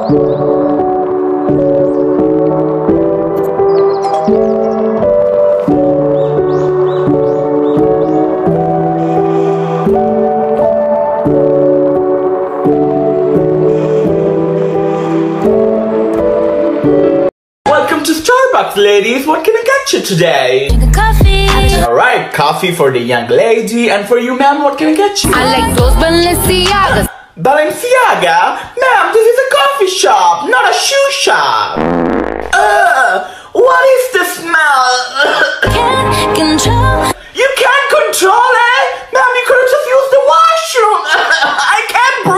Welcome to Starbucks, ladies. What can I get you today? Coffee. Alright, coffee for the young lady. And for you, ma'am, what can I get you? I like those Balenciagas. Balenciaga? Ma'am, this is a coffee shop, not a shoe shop. What is the smell? Can't control. You can't control it? Ma'am, you could have just used the washroom. I can't breathe.